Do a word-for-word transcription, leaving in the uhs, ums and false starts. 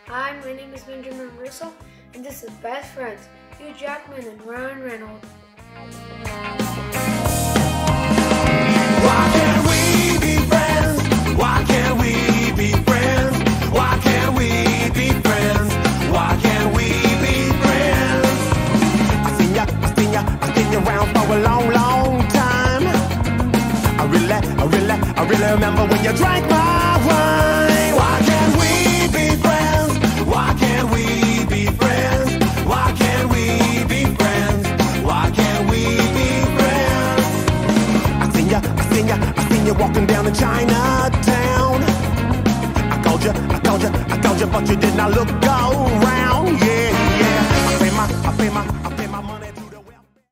Hi, my name is Benjamin Russo, and this is Best Friends, Hugh Jackman and Ryan Reynolds. Why can't we be friends? Why can't we be friends? Why can't we be friends? Why can't we be friends? I seen ya, I seen ya, I've been around for a long, long time. I really, I really, I really remember when you drank my wine. Why can't we be friends? Why can't we be friends? Why can't we be friends? Why can't we be friends? I seen ya, I seen ya, I seen you walking down to Chinatown. I called you, I called you, I called you, but you did not look around. Yeah, yeah. I pay my, I pay my